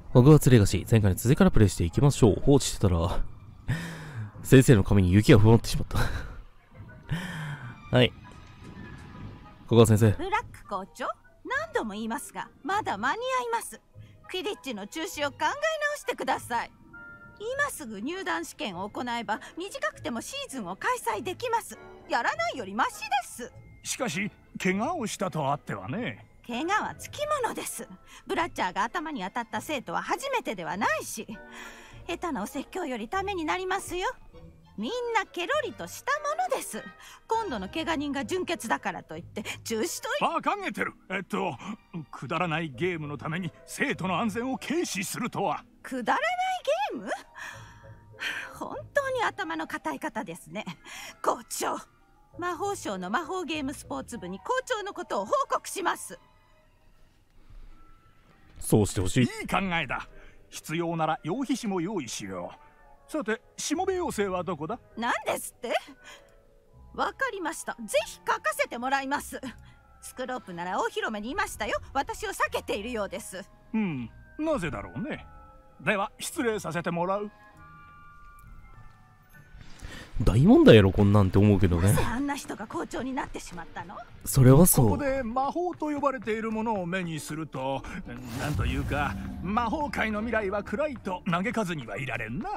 ホグワーツレガシー、前回の続きからプレイしていきましょう。放置してたら、先生の髪に雪が降ってしまった。はい。小川先生。 ブラック校長、何度も言いますが、まだ間に合います。クィディッチの中止を考え直してください。今すぐ入団試験を行えば、短くてもシーズンを開催できます。やらないよりマシです。 しかし、怪我をしたとあってはね。 怪我はつきものです。ブラッチャーが頭に当たった生徒は初めてではないし、下手なお説教よりためになりますよ。みんなケロリとしたものです。今度の怪我人が純潔だからといって中止と馬鹿げてる。くだらないゲームのために生徒の安全を軽視するとは。 くだらないゲーム？本当に頭の固い方ですね。校長、魔法省の魔法ゲームスポーツ部に校長のことを報告します。 そうしてほしい。 いい考えだ。必要なら羊皮紙も用意しよう。さて、しもべ妖精はどこだ？ 何ですって？わかりました。ぜひ書かせてもらいます。スクロープなら大広間にいましたよ。私を避けているようです。 なぜだろうね。では失礼させてもらう。 大問題やろこんなんて思うけどね。 なぜあんな人が校長になってしまったの？ それはそう。 ここで魔法と呼ばれているものを目にすると、なんというか魔法界の未来は暗いと嘆かずにはいられんな。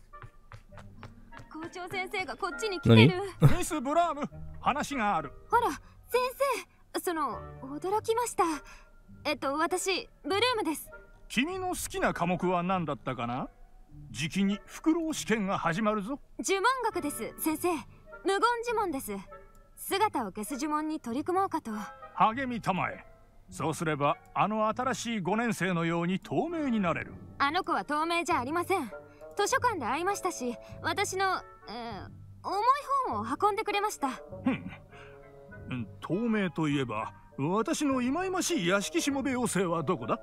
校長先生がこっちに来てる。 ミス・ブラーム、話がある。 ほら先生、驚きました。私ブルームです。 君の好きな科目は何だったかな？じきにフクロウ試験が始まるぞ。 呪文学です。先生、無言呪文です。姿を消す呪文に取り組もうかと。 励みたまえ。そうすればあの新しい5年生のように透明になれる。 あの子は透明じゃありません。図書館で会いましたし、私の、重い本を運んでくれました。 透明といえば、私の忌々しい屋敷しもべ妖精はどこだ？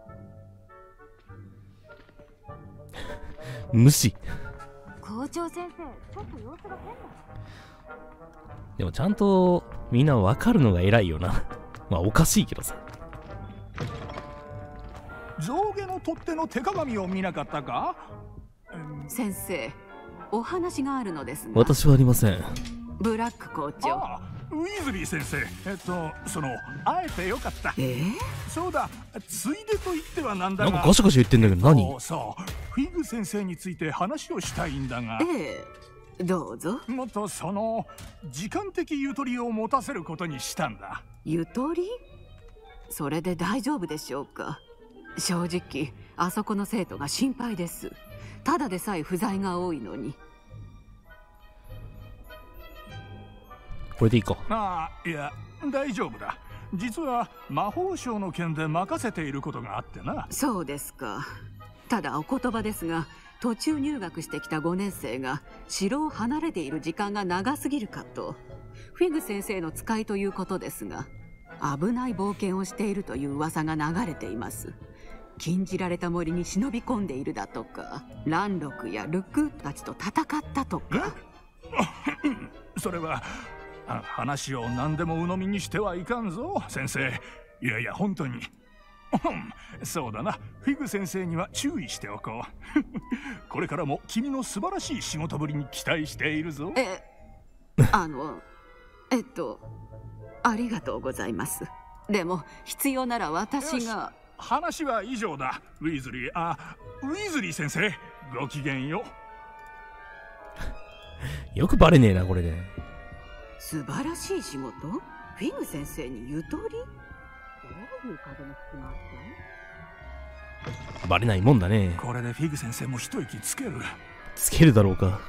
無視。 校長先生、ちょっと様子が変だ。 でもちゃんとみんな分かるのが偉いよな。まあおかしいけどさ。 象牙の取っ手の手鏡を見なかったか？ 先生、お話があるのですが。 私はありません。 ブラック校長。 ウィズリー先生、会えてよかった。そうだ、ついでと言ってはなんだが、 なんかガシャガシャ言ってんだけど何？ そう、フィグ先生について話をしたいんだが。 どうぞ。 もっと時間的ゆとりを持たせることにしたんだ。 ゆとり？それで大丈夫でしょうか？正直、あそこの生徒が心配です。ただでさえ不在が多いのに。 これでいいか。 いや、大丈夫だ。実は魔法省の件で任せていることがあってな。 そうですか。ただお言葉ですが、途中入学してきた5年生が城を離れている時間が長すぎるかと。フィグ先生の使いということですが、危ない冒険をしているという噂が流れています。禁じられた森に忍び込んでいるだとか、ランロクやルクーたちと戦ったとか。 それは話を何でも鵜呑みにしてはいかんぞ先生。いやいや本当に。そうだな、フィグ先生には注意しておこう。これからも君の素晴らしい仕事ぶりに期待しているぞ。 ありがとうございます。でも必要なら私が。 話は以上だ。ウィズリー先生、ごきげんよう。よくバレねえなこれで。 素晴らしい仕事？フィグ先生にゆとり？どういう風の吹き回し？ バレないもんだね。 これでフィグ先生も一息つける。 つけるだろうか。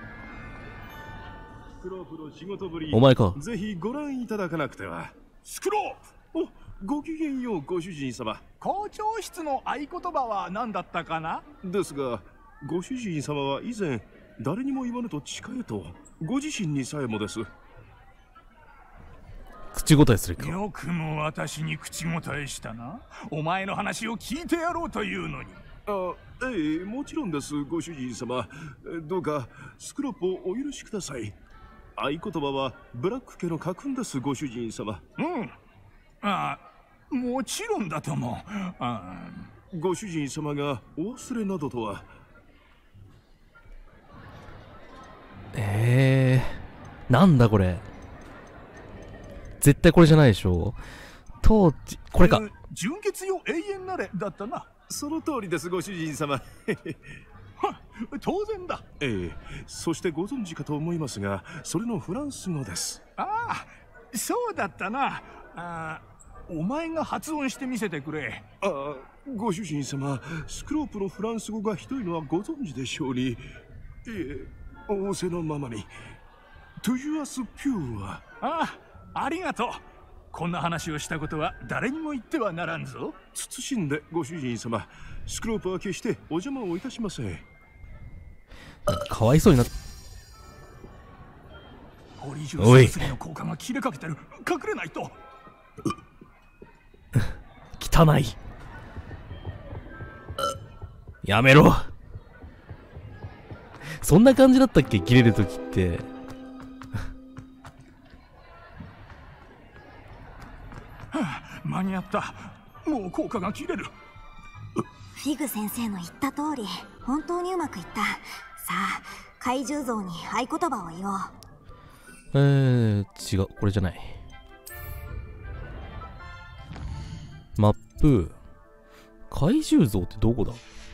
スクロープの仕事ぶり、 お前か。 ぜひご覧いただかなくては。 スクロープ。 ごきげんようご主人様。 校長室の合言葉は何だったかな？ ですが、ご主人様は以前誰にも言わぬと誓えと、ご自身にさえもです。 口答えするか。 よくも私に口答えしたな。お前の話を聞いてやろうというのに。 もちろんです、ご主人様。どうかスクロープをお許しください。合言葉はブラック家の家訓です、ご主人様。 もちろんだとも。 ご主人様がお忘れなどとは。 なんだこれ。絶対これじゃないでしょ。当時、これか。 純血よ永遠なれだったな。 その通りです、ご主人様。 当然だ。 そしてご存知かと思いますが、それのフランス語です。 ああ、そうだったな。お前が発音してみせてくれ。 ご主人様、スクロープのフランス語がひどいのはご存知でしょうに。仰せのままに。トゥジュアスピューは。 ありがとう。こんな話をしたことは誰にも言ってはならんぞ。 謹んでご主人様、スクロープは決してお邪魔をいたしません。 かわいそうになっ。 ポリジュース3の効果が切れかけてる。隠れないと。 汚い。やめろ。そんな感じだったっけ、切れるときって。 間に合った。もう効果が切れる。 フィグ先生の言った通り、本当にうまくいった。さあ、怪獣像に合言葉を言おう。 違う、これじゃない。マップ。怪獣像ってどこだ？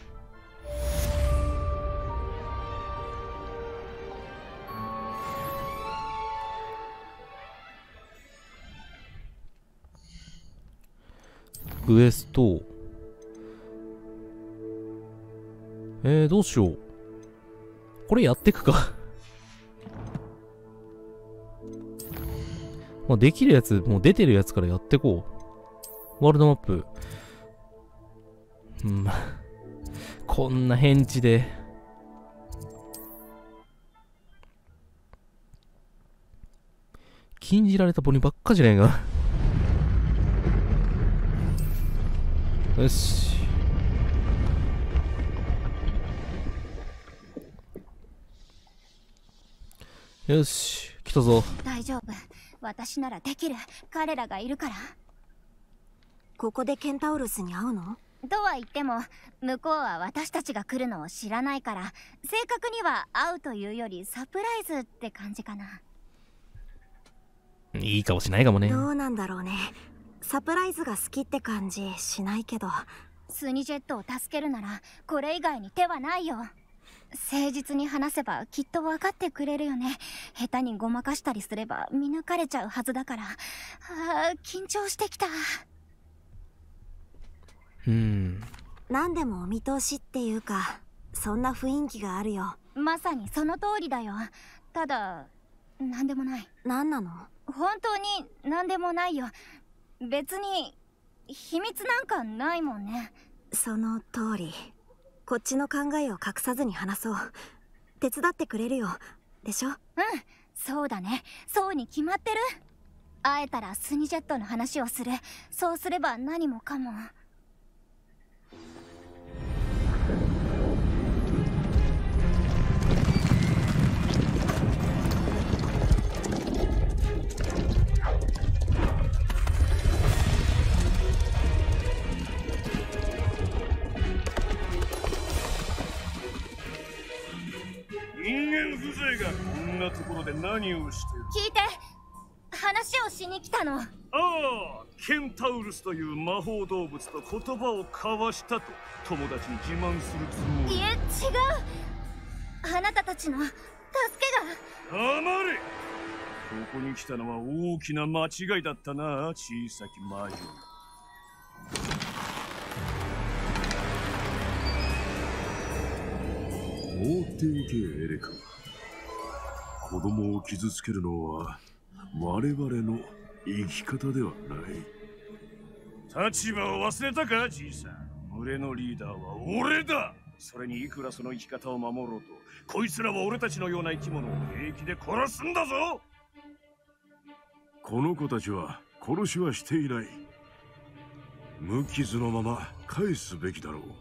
クエスト。どうしよう。これやってくか。まあ、できるやつ、もう出てるやつからやってこう。ワールドマップ。こんな変地で。禁じられたボニばっかじゃねえか。よし。よし、来たぞ。 大丈夫。私ならできる。彼らがいるから。ここでケンタウルスに会うの？ とは言っても、向こうは私たちが来るのを知らないから、正確には会うというよりサプライズって感じかな。 いいかもしないかもね。 どうなんだろうね。サプライズが好きって感じしないけど。 スニジェットを助けるならこれ以外に手はないよ。誠実に話せばきっと分かってくれるよね。下手にごまかしたりすれば見抜かれちゃうはずだから。緊張してきた。 何でもお見通しっていうか、そんな雰囲気があるよ。 まさにその通りだよ。ただ何でもない。 何なの？ 本当に何でもないよ。別に秘密なんかないもんね。 その通り。こっちの考えを隠さずに話そう。手伝ってくれるよ。でしょ？ そうだね。そうに決まってる。会えたらスニジェットの話をする。そうすれば何もかも。 人間風情がこんなところで何をしてる？ 聞いて。話をしに来たの。 ケンタウルスという魔法動物と言葉を交わしたと友達に自慢するつもり。 いえ、違う。あなたたちの助けが。 黙れ。ここに来たのは大きな間違いだったな、小さき魔女。放っておけ、エレカ。子供を傷つけるのは我々の生き方ではない。立場を忘れたか、じいさん。群れのリーダーは俺だ。それにいくらその生き方を守ろうと、こいつらは俺たちのような生き物を平気で殺すんだぞ。この子たちは殺しはしていない。無傷のまま返すべきだろう。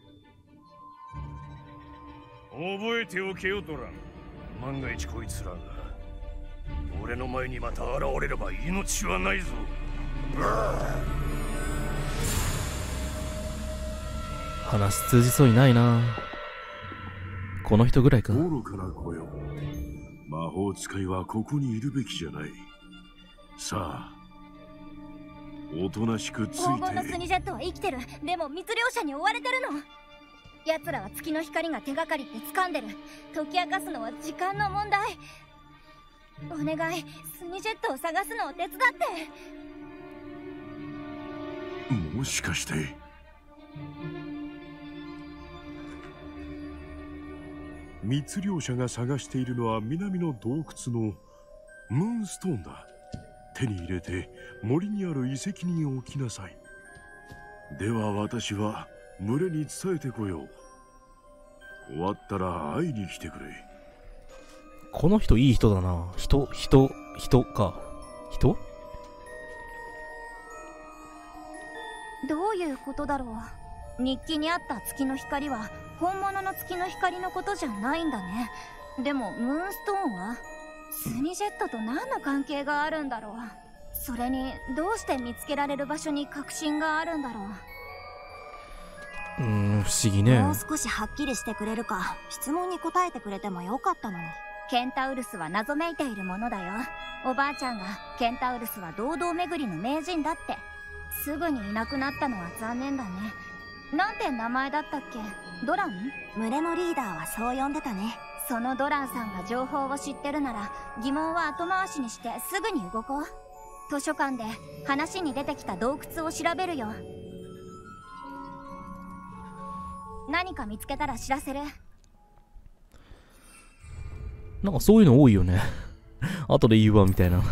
覚えておけよ、ドラン。万が一こいつらが俺の前にまた現れれば命はないぞ。 話通じそうにないな。この人ぐらいか。 愚かな子よ。魔法使いはここにいるべきじゃない。さあ、おとなしくついて。 黄金のスニジェットは生きてる。でも密漁者に追われてるの。奴らは月の光が手がかりって掴んでる。解き明かすのは時間の問題。お願い、スニジェットを探すのを手伝って。 もしかして密漁者が探しているのは南の洞窟のムーンストーンだ。手に入れて森にある遺跡に置きなさい。では私は群れに伝えてこよう。終わったら会いに来てくれ。 この人いい人だな。人か。人どういうことだろう。日記にあった月の光は本物の月の光のことじゃないんだね。でもムーンストーンはスニジェットと何の関係があるんだろう。それにどうして見つけられる場所に確信があるんだろう。 不思議ね。 もう少しはっきりしてくれるか。質問に答えてくれてもよかったのに。 ケンタウルスは謎めいているものだよ。おばあちゃんがケンタウルスは堂々巡りの名人だって。すぐにいなくなったのは残念だね。なんて名前だったっけ？ドラン？ 群れのリーダーはそう呼んでたね。 そのドランさんが情報を知ってるなら疑問は後回しにしてすぐに動こう。図書館で話に出てきた洞窟を調べるよ。何か見つけたら知らせる。 なんかそういうの多いよね。後で言うわみたいな。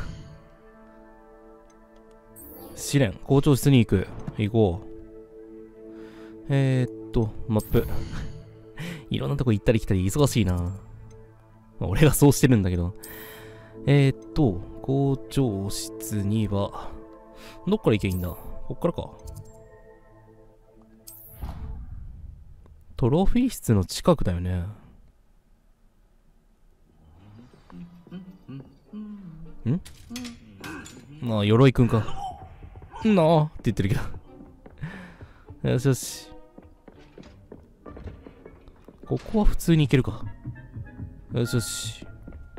試練、校長室に行く。行こう。マップ。いろんなとこ行ったり来たり忙しいな。まあ、俺がそうしてるんだけど。校長室には、どっから行けばいいんだ？こっからか。トロフィー室の近くだよね。まあ、鎧くんか。なあって言ってるけど。よしよし。ここは普通に行けるか。よしよし。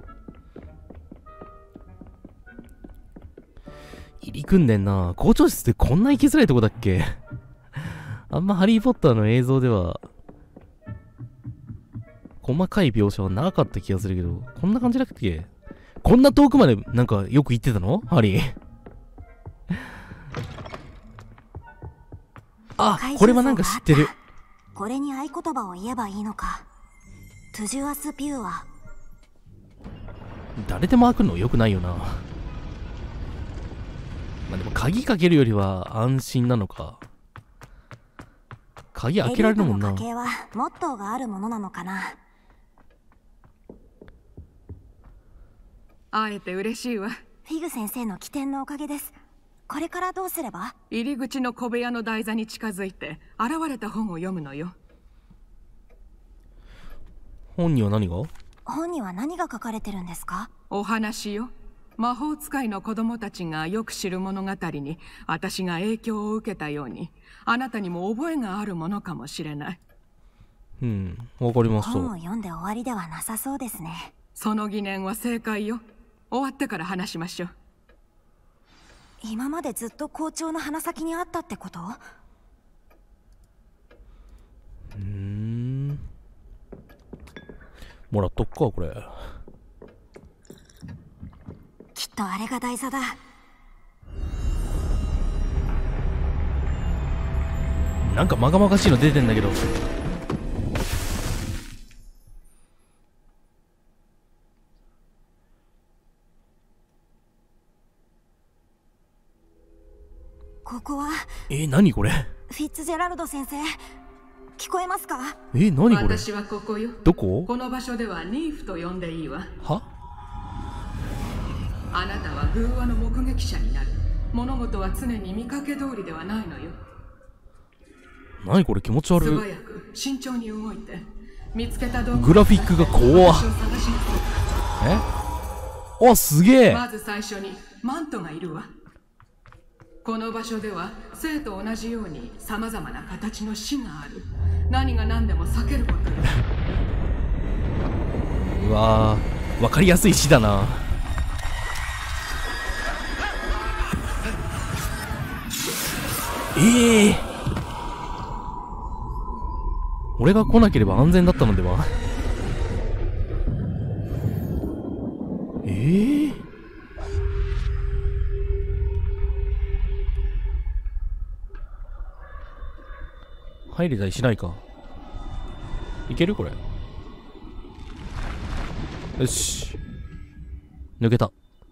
入り組んでんな。校長室ってこんな行きづらいとこだっけ？あんまハリーポッターの映像では、細かい描写はなかった気がするけど、こんな感じだっけ？こんな遠くまでなんかよく行ってたの？ハリー。あ、これはなんか知ってる。 これに合言葉を言えばいいのか。トゥジュアスピューは誰でも開くのよくないよな。まあでも鍵かけるよりは安心なのか。鍵開けられるもんな。 エリートの家系はモットーがあるものなのかな。 会えて嬉しいわ。 フィグ先生の起点のおかげです。これからどうすれば？ 入り口の小部屋の台座に近づいて現れた本を読むのよ。 本には何が？ 本には何が書かれてるんですか？ お話よ。魔法使いの子供たちがよく知る物語に私が影響を受けたように、あなたにも覚えがあるものかもしれない。 わかりました。 本を読んで終わりではなさそうですね。 その疑念は正解よ。終わってから話しましょう。 今までずっと校長の鼻先にあったってこと？ もらっとくか、これ。 きっとあれが台座だ。 なんかまがまがしいの出てんだけど。 ここは何これ？ フィッツジェラルド先生、聞こえますか？ 何これ？ 私はここよ。 どこ？ この場所ではニーフと呼んでいいわ。 は？ あなたは偶話の目撃者になる。物事は常に見かけ通りではないのよ。 何これ？気持ち悪い。 素早く慎重に動いて見つけた道具。 グラフィックが怖っ。あ、すげえ。 まず最初にマントがいるわ。この場所では生と同じように様々な形の死がある。 何が何でも避けることよ。 うわー、わかりやすい詩だな。俺が来なければ安全だったのでは。入れたりしないか。いけるこれ。よし。抜けた。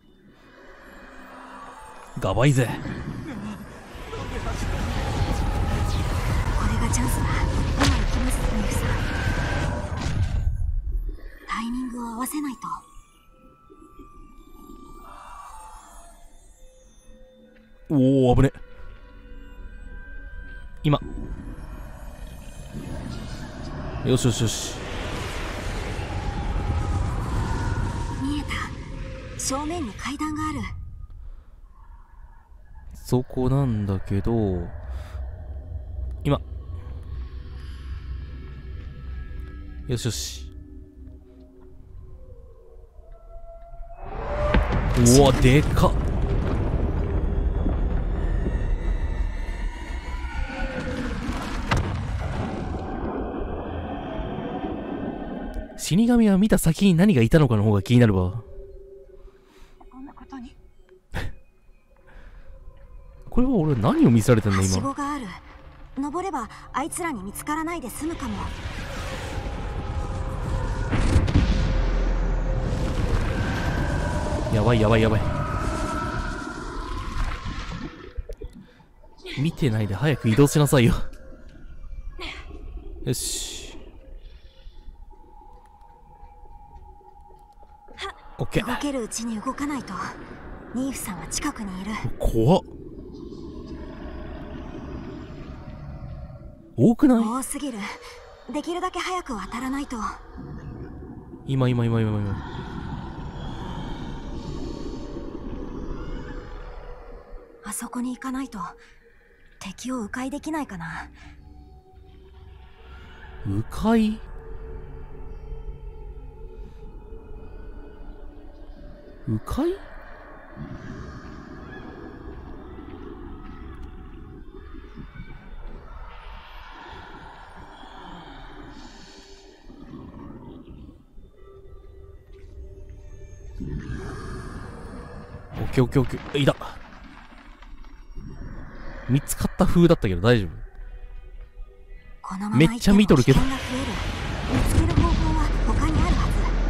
がばいぜ。 これがチャンスだ。今行きます、ミルさん。タイミングを合わせないと。 おお、危ね。今。よしよしよし。 見えた。正面に階段がある。 そこなんだけど、今。よしよし。うわ、でかっ。死神は見た先に何がいたのかの方が気になるわ。 こんなことに。 これは俺何を見せられてんのはし今。 ごがある。登ればあいつらに見つからないで済むかも。 やばいやばいやばい。見てないで早く移動しなさいよ。よし。オッケー。 動けるうちに動かないと。ニーフさんは近くにいる。 怖っ。多くない？ 多すぎる。できるだけ早く渡らないと。 今。 あそこに行かないと敵を迂回できないかな。 迂回？迂回？オッケーオッケーオッケー。いた。見つかった風だったけど大丈夫？ このままめっちゃ見とるけど。 危険が増える。見つける方法は他にあるは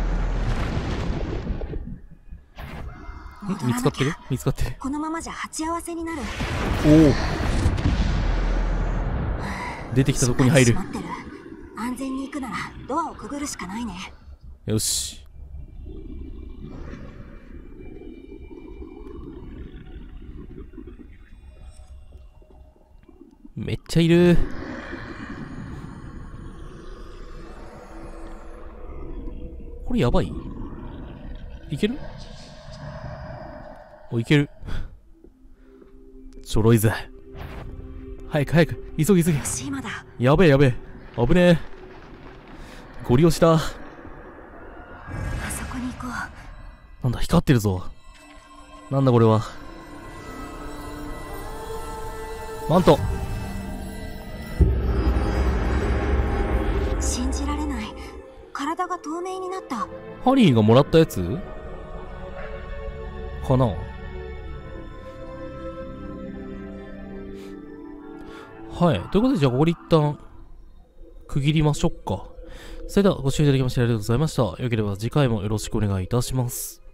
ず。 見つかってる？見つかってる。 このままじゃ鉢合わせになる。 おお。出てきたとこに入る。 安全に行くならドアをくぐるしかないね。 よし。めっちゃいる。これやばい？いける？お、いける。ちょろいぜ。早く早く、急げ急げ。やべえやべえ。危ねえ。ゴリ押しだ。 あそこに行こう。 なんだ、光ってるぞ。なんだこれは。マント。 信じられない。体が透明になった。 ハリーがもらったやつかな。はい。ということで、じゃあここで一旦区切りましょうか。それではご視聴いただきましてありがとうございました。よければ次回もよろしくお願いいたします。